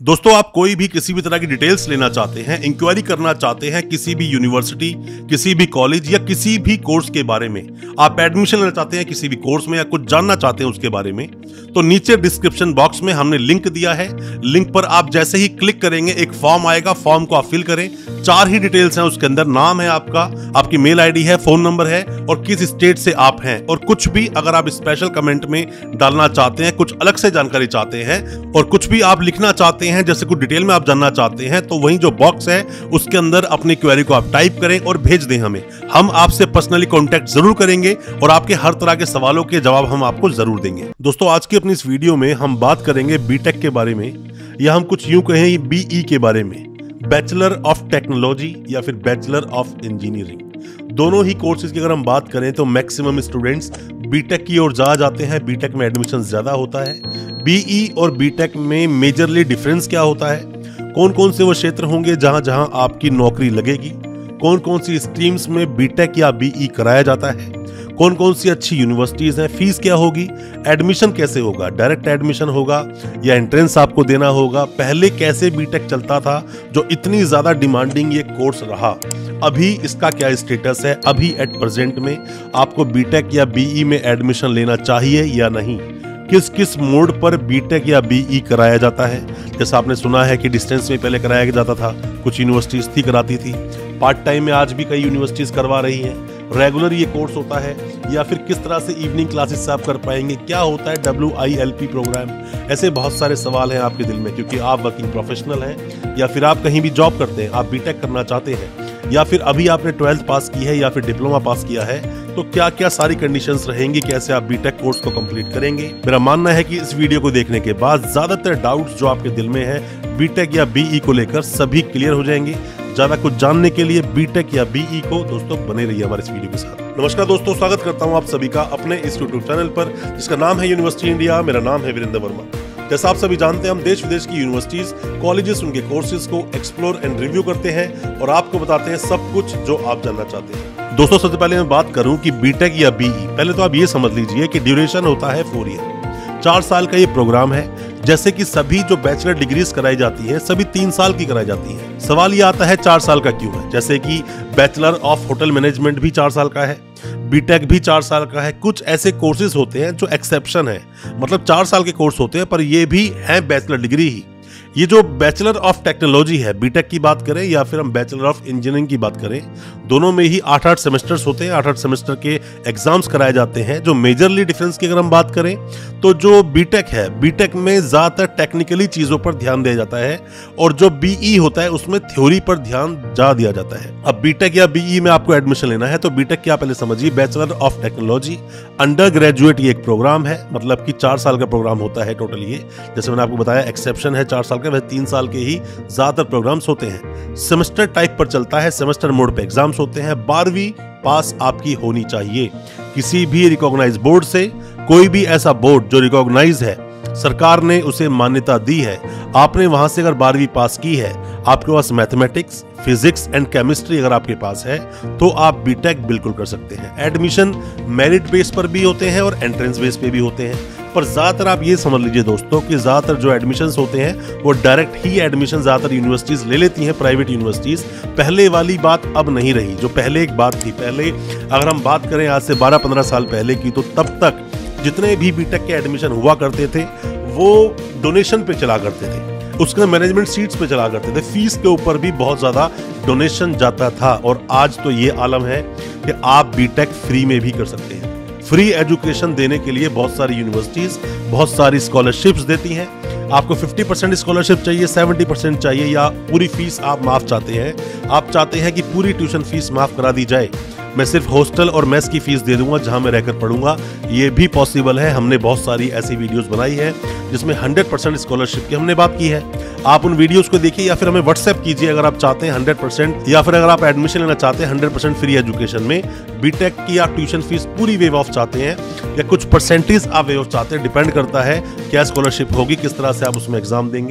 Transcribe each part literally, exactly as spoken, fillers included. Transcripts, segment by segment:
दोस्तों, आप कोई भी किसी भी तरह की डिटेल्स लेना चाहते हैं, इंक्वायरी करना चाहते हैं किसी भी यूनिवर्सिटी, किसी भी कॉलेज या किसी भी कोर्स के बारे में, आप एडमिशन लेना चाहते हैं किसी भी कोर्स में या कुछ जानना चाहते हैं उसके बारे में, तो नीचे डिस्क्रिप्शन बॉक्स में हमने लिंक दिया है। लिंक पर आप जैसे ही क्लिक करेंगे एक फॉर्म आएगा, फॉर्म को आप फिल करें। चार ही डिटेल्स हैं उसके अंदर, नाम है आपका, आपकी मेल आईडी है, फोन नंबर है और किस स्टेट से आप हैं। और कुछ भी अगर आप स्पेशल कमेंट में डालना चाहते हैं, कुछ अलग से जानकारी चाहते हैं और कुछ भी आप लिखना चाहते हैं, जैसे कुछ डिटेल में आप जानना चाहते हैं, तो वही जो बॉक्स है उसके अंदर अपनी क्वेरी को आप टाइप करें और भेज दें हमें। हम आपसे पर्सनली कांटेक्ट जरूर करेंगे और आपके हर तरह के सवालों के जवाब हम आपको जरूर देंगे। दोस्तों, आज की अपनी इस वीडियो में हम बात करेंगे बीटेक के बारे में, या हम कुछ यूं कहें बीई के बारे में, बैचलर ऑफ टेक्नोलॉजी या फिर बैचलर ऑफ इंजीनियरिंग। दोनों ही कोर्सेज की अगर हम बात करें तो मैक्सिमम स्टूडेंट्स बीटेक की ओर जा जाते हैं, बीटेक में एडमिशन ज्यादा होता है। बीई और बीटेक में मेजरली डिफरेंस क्या होता है, कौन कौन से वो क्षेत्र होंगे जहां जहां आपकी नौकरी लगेगी, कौन कौन सी स्ट्रीम्स में बीटेक या बीई कराया जाता है, कौन कौन सी अच्छी यूनिवर्सिटीज हैं, फीस क्या होगी, एडमिशन कैसे होगा, डायरेक्ट एडमिशन होगा या एंट्रेंस आपको देना होगा, पहले कैसे बीटेक चलता था जो इतनी ज्यादा डिमांडिंग ये कोर्स रहा, अभी इसका क्या स्टेटस है, अभी एट प्रेजेंट में आपको बीटेक या बीई में एडमिशन लेना चाहिए या नहीं, किस किस मोड पर बीटेक या बीई कराया जाता है। जैसा आपने सुना है कि डिस्टेंस में पहले कराया जाता था, कुछ यूनिवर्सिटीज थी कराती थी, पार्ट टाइम में आज भी कई यूनिवर्सिटीज करवा रही हैं, रेगुलर ये कोर्स होता है या फिर किस तरह से इवनिंग क्लासेस से आप कर पाएंगे, क्या होता है W I L P program. ऐसे बहुत सारे सवाल हैं आपके दिल में, क्योंकि आप वर्किंग प्रोफेशनल हैं या फिर आप कहीं भी जॉब करते हैं, आप बीटेक करना चाहते हैं या फिर अभी आपने ट्वेल्थ पास की है या फिर डिप्लोमा पास किया है, तो क्या क्या सारी कंडीशंस रहेंगी, कैसे आप बीटेक कोर्स को कंप्लीट करेंगे। मेरा मानना है कि इस वीडियो को देखने के बाद ज्यादातर डाउट्स जो आपके दिल में है बीटेक या बीई को लेकर सभी क्लियर हो जाएंगे। ज्यादा कुछ जानने के लिए बीटेक या बीई को दोस्तों बने रहिए हमारे इस वीडियो के साथ। नमस्कार दोस्तों, स्वागत करता हूं आप सभी का अपने इस यूट्यूब चैनल पर जिसका नाम है यूनिवर्सिटी इंडिया। मेरा नाम है वीरेंद्र वर्मा। जैसा आप सभी जानते हैं, हम देश विदेश की यूनिवर्सिटीज, कॉलेजेस, उनके कोर्सेज को एक्सप्लोर एंड रिव्यू करते हैं और आपको बताते हैं सब कुछ जो आप जानना चाहते हैं। दोस्तों, सबसे पहले मैं बात करूं कि बीटेक या बीई, पहले तो आप ये समझ लीजिए कि ड्यूरेशन होता है फोर ईयर, चार साल का ये प्रोग्राम है। जैसे कि सभी जो बैचलर डिग्रीज कराई जाती हैं सभी तीन साल की कराई जाती हैं। सवाल ये आता है चार साल का क्यों है, जैसे कि बैचलर ऑफ होटल मैनेजमेंट भी चार साल का है, बीटेक भी चार साल का है। कुछ ऐसे कोर्सेज होते हैं जो एक्सेप्शन है, मतलब चार साल के कोर्स होते हैं पर ये भी है बैचलर डिग्री ही। ये जो बैचलर ऑफ टेक्नोलॉजी है, बीटेक की बात करें या फिर हम बैचलर ऑफ इंजीनियरिंग की बात करें, दोनों में ही आठ आठ सेमेस्टर्स होते हैं, आठ आठ सेमेस्टर के एग्जाम्स कराए जाते हैं। जो मेजरली डिफरेंस की अगर हम बात करें तो जो बीटेक है, बीटेक में ज्यादातर टेक्निकली चीजों पर ध्यान दिया जाता है और जो बीई होता है उसमें थ्योरी पर ध्यान ज्यादा दिया जाता है। अब बीटेक या बीई में आपको एडमिशन लेना है तो बीटेक क्या पहले समझिए, bachelor of technology undergraduate ये एक प्रोग्राम है, मतलब कि चार साल का प्रोग्राम होता है टोटल। ये जैसे मैंने आपको बताया एक्सेप्शन है चार साल का, वह तीन साल के ही ज्यादातर प्रोग्राम्स होते हैं। सेमेस्टर टाइप पर चलता है, सेमेस्टर मोड पे एग्जाम्स होते हैं। बारहवीं पास आपकी होनी चाहिए किसी भी रिकॉग्नाइज बोर्ड से, कोई भी ऐसा बोर्ड जो रिकॉग्नाइज है, सरकार ने उसे मान्यता दी है, आपने वहां से अगर बारहवीं पास की है, आपके पास मैथमेटिक्स, फिजिक्स एंड केमिस्ट्री अगर आपके पास है तो आप बीटेक बिल्कुल कर सकते हैं। एडमिशन मेरिट बेस पर भी होते हैं और एंट्रेंस बेस पे भी होते हैं, पर ज्यादातर आप ये समझ लीजिए दोस्तों कि ज्यादातर जो एडमिशंस होते हैं वो डायरेक्ट ही एडमिशन ज्यादातर यूनिवर्सिटीज ले लेती हैं, प्राइवेट यूनिवर्सिटीज। पहले वाली बात अब नहीं रही, जो पहले एक बात थी। पहले अगर हम बात करें आज से बारह पंद्रह साल पहले की, तो तब तक जितने भी बीटेक के एडमिशन हुआ करते थे वो डोनेशन पे चला करते थे, उसके मैनेजमेंट सीट्स पे चला करते थे, फीस के ऊपर भी बहुत ज्यादा डोनेशन जाता था। और आज तो ये आलम है कि आप बीटेक फ्री में भी कर सकते हैं। फ्री एजुकेशन देने के लिए बहुत सारी यूनिवर्सिटीज बहुत सारी स्कॉलरशिप्स देती हैं। आपको पचास परसेंट स्कॉलरशिप चाहिए, सत्तर परसेंट चाहिए, या पूरी फीस आप माफ चाहते हैं, आप चाहते हैं कि पूरी ट्यूशन फीस माफ करा दी जाए, मैं सिर्फ हॉस्टल और मेस की फीस दे दूंगा जहां मैं रहकर पढ़ूंगा, ये भी पॉसिबल है। हमने बहुत सारी ऐसी वीडियोस बनाई है जिसमें सौ परसेंट स्कॉलरशिप की हमने बात की है। आप उन वीडियोस को देखिए या फिर हमें व्हाट्सएप कीजिए अगर आप चाहते हैं सौ परसेंट, या फिर अगर आप एडमिशन लेना चाहते हैं सौ परसेंट फ्री एजुकेशन में, बीटेक की आप ट्यूशन फीस पूरी वेव ऑफ चाहते हैं या कुछ परसेंटेज आप वेव ऑफ चाहते हैं, डिपेंड करता है क्या स्कॉलरशिप होगी, किस तरह से आप उसमें एग्जाम देंगे।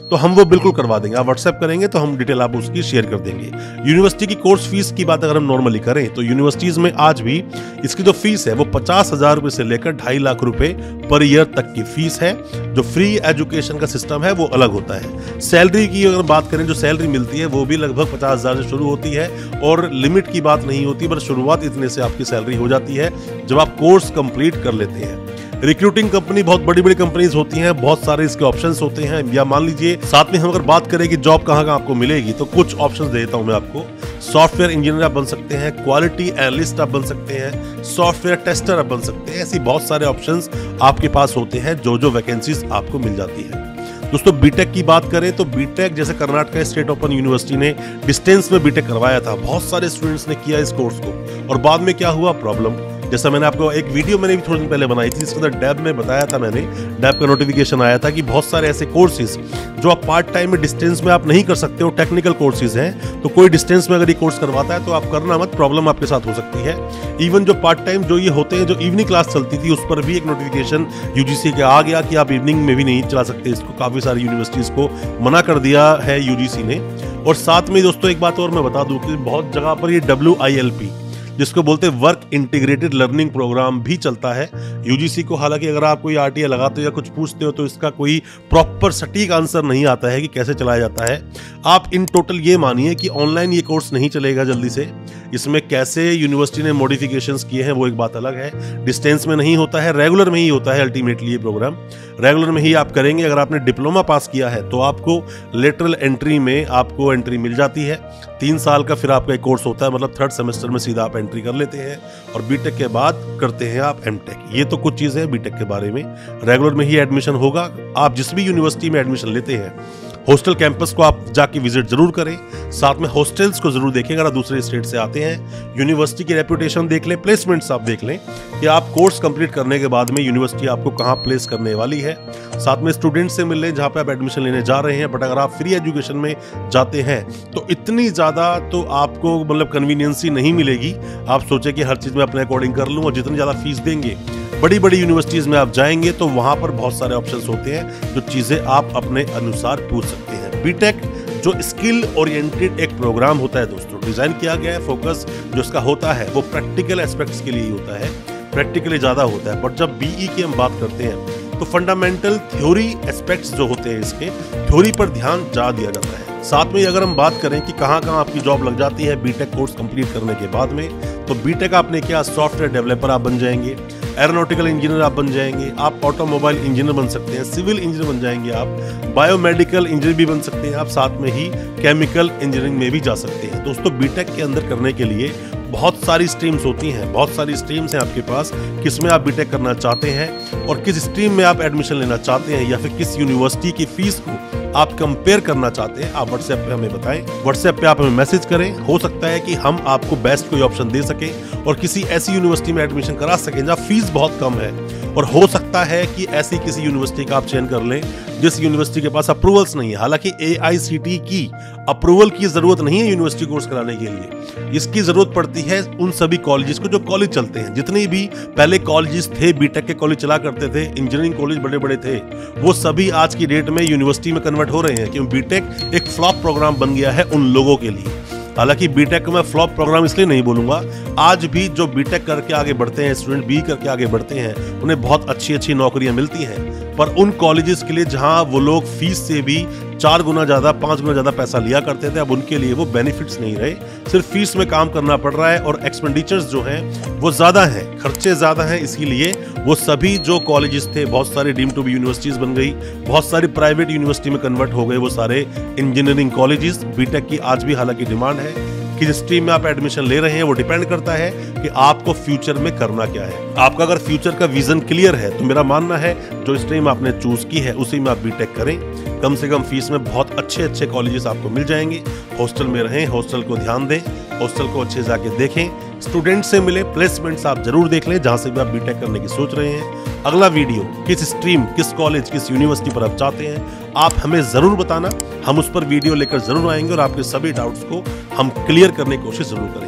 तो हम वो बिल्कुल करवा देंगे। आप व्हाट्सएप करेंगे तो हम डिटेल आप उसकी शेयर कर देंगे। यूनिवर्सिटी की कोर्स फीस की बात अगर हम नॉर्मली करें तो यूनिवर्सिटीज में आज भी इसकी जो फीस है वो पचास हजार रुपए से लेकर ढाई लाख रुपए पर ईयर तक की फीस है। जो फ्री एजुकेशन का सिस्टम है वो अलग होता है। सैलरी की अगर बात करें, जो सैलरी मिलती है वो भी लगभग पचास हजार से शुरू होती है और लिमिट की बात नहीं होती, बस शुरुआत इतने से आपकी सैलरी हो जाती है जब आप कोर्स कंप्लीट कर लेते हैं। रिक्रूटिंग कंपनी बहुत बड़ी बड़ी कंपनीज होती हैं, बहुत सारे इसके ऑप्शंस होते हैं। या मान लीजिए साथ में हम अगर बात करें कि जॉब कहाँ कहाँ आपको मिलेगी, तो कुछ ऑप्शंस देता हूं मैं आपको। सॉफ्टवेयर इंजीनियर आप बन सकते हैं, क्वालिटी एनालिस्ट आप बन सकते हैं, सॉफ्टवेयर टेस्टर आप बन सकते हैं। ऐसी बहुत सारे ऑप्शंस आपके पास होते हैं जो जो वैकेंसीज आपको मिल जाती है। दोस्तों बीटेक की बात करें तो बीटेक जैसे कर्नाटक स्टेट ओपन यूनिवर्सिटी ने डिस्टेंस में बीटेक करवाया था, बहुत सारे स्टूडेंट्स ने किया इस कोर्स को और बाद में क्या हुआ प्रॉब्लम। जैसा मैंने आपको एक वीडियो मैंने भी थोड़े दिन पहले बनाई थी, जिसके अंदर डैब में बताया था मैंने, डैब का नोटिफिकेशन आया था कि बहुत सारे ऐसे कोर्सेज जो आप पार्ट टाइम में डिस्टेंस में आप नहीं कर सकते हो, टेक्निकल कोर्सेज हैं, तो कोई डिस्टेंस में अगर ये कोर्स करवाता है तो आप करना मत, प्रॉब्लम आपके साथ हो सकती है। इवन जो पार्ट टाइम जो ये होते हैं, जो इवनिंग क्लास चलती थी, उस पर भी एक नोटिफिकेशन यूजीसी के आ गया कि आप इवनिंग में भी नहीं चला सकते इसको। काफी सारी यूनिवर्सिटीज को मना कर दिया है यूजीसी ने। और साथ में दोस्तों एक बात और मैं बता दूं कि बहुत जगह पर ये डब्ल्यू आई एल पी जिसको बोलते हैं वर्क इंटीग्रेटेड लर्निंग प्रोग्राम भी चलता है यूजीसी को। हालांकि अगर आप कोई आरटीए लगाते हो या कुछ पूछते हो तो इसका कोई प्रॉपर सटीक आंसर नहीं आता है कि कैसे चलाया जाता है। आप इन टोटल ये मानिए कि ऑनलाइन ये कोर्स नहीं चलेगा जल्दी से। इसमें कैसे यूनिवर्सिटी ने मॉडिफिकेशंस किए हैं वो एक बात अलग है। डिस्टेंस में नहीं होता है, रेगुलर में ही होता है अल्टीमेटली ये प्रोग्राम। रेगुलर में ही आप करेंगे। अगर आपने डिप्लोमा पास किया है तो आपको लेटरल एंट्री में आपको एंट्री मिल जाती है। तीन साल का फिर आपका एक कोर्स होता है, मतलब थर्ड सेमेस्टर में सीधा आप एंट्री कर लेते हैं और बीटेक के बाद करते हैं आप एमटेक। ये तो कुछ चीजें हैं बीटेक के बारे में। रेगुलर में ही एडमिशन होगा। आप जिस भी यूनिवर्सिटी में एडमिशन लेते हैं, हॉस्टल कैंपस को आप जाके विजिट जरूर करें, साथ में हॉस्टल्स को जरूर देखें। अगर आप दूसरे स्टेट से आते हैं, यूनिवर्सिटी की रेपुटेशन देख लें, प्लेसमेंट्स आप देख लें कि आप कोर्स कंप्लीट करने के बाद में यूनिवर्सिटी आपको कहाँ प्लेस करने वाली है। साथ में स्टूडेंट से मिल लें जहाँ पे आप एडमिशन लेने जा रहे हैं। बट अगर आप फ्री एजुकेशन में जाते हैं तो इतनी ज़्यादा तो आपको मतलब कन्वीनियंसी नहीं मिलेगी। आप सोचें कि हर चीज़ में अपने अकॉर्डिंग कर लूँ, और जितनी ज़्यादा फीस देंगे, बड़ी बड़ी यूनिवर्सिटीज़ में आप जाएंगे तो वहाँ पर बहुत सारे ऑप्शंस होते हैं जो चीज़ें आप अपने अनुसार पूछ सकते हैं। बीटेक जो स्किल ओरिएंटेड एक प्रोग्राम होता है दोस्तों, डिजाइन किया गया है। फोकस जो इसका होता है वो प्रैक्टिकल एस्पेक्ट्स के लिए ही होता है, प्रैक्टिकली ज़्यादा होता है। बट जब बीई की हम बात करते हैं तो फंडामेंटल थ्योरी एस्पेक्ट्स जो होते हैं, इसके थ्योरी पर ध्यान ज़्यादा दिया जाता है। साथ में अगर हम बात करें कि कहाँ कहाँ आपकी जॉब लग जाती है बीटेक कोर्स कंप्लीट करने के बाद में, तो बीटेक आपने किया, सॉफ्टवेयर डेवलपर आप बन जाएंगे, एरोनॉटिकल इंजीनियर आप बन जाएंगे, आप ऑटोमोबाइल इंजीनियर बन सकते हैं, सिविल इंजीनियर बन जाएंगे, आप बायोमेडिकल इंजीनियर भी बन सकते हैं, आप साथ में ही केमिकल इंजीनियरिंग में भी जा सकते हैं। दोस्तों बीटेक के अंदर करने के लिए बहुत सारी स्ट्रीम्स होती हैं, बहुत सारी स्ट्रीम्स हैं आपके पास, किसमें आप बीटेक करना चाहते हैं और किस स्ट्रीम में आप एडमिशन लेना चाहते हैं, या फिर किस यूनिवर्सिटी की फीस को आप कंपेयर करना चाहते हैं, आप व्हाट्सएप पे हमें बताएं। व्हाट्सएप पे आप हमें मैसेज करें। हो सकता है कि हम आपको बेस्ट कोई ऑप्शन दे सकें और किसी ऐसी यूनिवर्सिटी में एडमिशन करा सकें जहाँ फीस बहुत कम है। और हो सकता है कि ऐसी किसी यूनिवर्सिटी का आप चयन कर लें जिस यूनिवर्सिटी के पास अप्रूवल्स नहीं है। हालांकि ए आई सी टी की अप्रूवल की जरूरत नहीं है यूनिवर्सिटी कोर्स कराने के लिए, इसकी जरूरत पड़ती है उन सभी कॉलेजेस को जो कॉलेज चलते हैं। जितने भी पहले कॉलेजेस थे, बीटेक के कॉलेज चला करते थे, इंजीनियरिंग कॉलेज बड़े बड़े थे, वो सभी आज की डेट में यूनिवर्सिटी में कन्वर्ट हो रहे हैं, क्योंकि बीटेक एक फ्लॉप प्रोग्राम बन गया है उन लोगों के लिए। हालांकि बीटेक को मैं फ्लॉप प्रोग्राम इसलिए नहीं बोलूंगा, आज भी जो बीटेक करके आगे बढ़ते हैं, स्टूडेंट बी करके आगे बढ़ते हैं, उन्हें बहुत अच्छी अच्छी नौकरियां मिलती हैं। पर उन कॉलेजेस के लिए जहां वो लोग फीस से भी चार गुना ज्यादा, पांच गुना ज्यादा पैसा लिया करते थे, अब उनके लिए वो बेनिफिट्स नहीं रहे, सिर्फ फीस में काम करना पड़ रहा है और एक्सपेंडिचर्स जो हैं वो ज्यादा हैं, खर्चे ज्यादा हैं। इसीलिए वो सभी जो कॉलेजेस थे, बहुत सारी डीम टू बी यूनिवर्सिटीज बन गई, बहुत सारी प्राइवेट यूनिवर्सिटी में कन्वर्ट हो गए वो सारे इंजीनियरिंग कॉलेजेस। बीटेक की आज भी हालांकि डिमांड है। किस स्ट्रीम में आप एडमिशन ले रहे हैं वो डिपेंड करता है कि आपको फ्यूचर में करना क्या है। आपका अगर फ्यूचर का विजन क्लियर है तो मेरा मानना है जो स्ट्रीम आपने चूज की है उसी में आप बीटेक करें। कम से कम फीस में बहुत अच्छे अच्छे कॉलेजेस आपको मिल जाएंगे। हॉस्टल में रहें, हॉस्टल को ध्यान दें, हॉस्टल को अच्छे जाके देखें, स्टूडेंट से मिले, प्लेसमेंट्स आप जरूर देख लें जहां से भी आप बीटेक करने की सोच रहे हैं। अगला वीडियो किस स्ट्रीम, किस कॉलेज, किस यूनिवर्सिटी पर आप चाहते हैं आप हमें जरूर बताना, हम उस पर वीडियो लेकर जरूर आएंगे और आपके सभी डाउट्स को हम क्लियर करने की कोशिश जरूर करेंगे।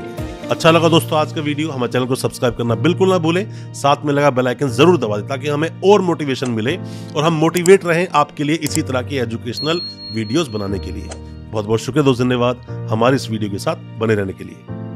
अच्छा लगा दोस्तों आज का वीडियो, हमारे चैनल को सब्सक्राइब करना बिल्कुल ना भूलें, साथ में लगा बेल आइकन जरूर दबा दें ताकि हमें और मोटिवेशन मिले और हम मोटिवेट रहें आपके लिए इसी तरह की एजुकेशनल वीडियोस बनाने के लिए। बहुत बहुत शुक्रिया दोस्त, धन्यवाद हमारे इस वीडियो के साथ बने रहने के लिए।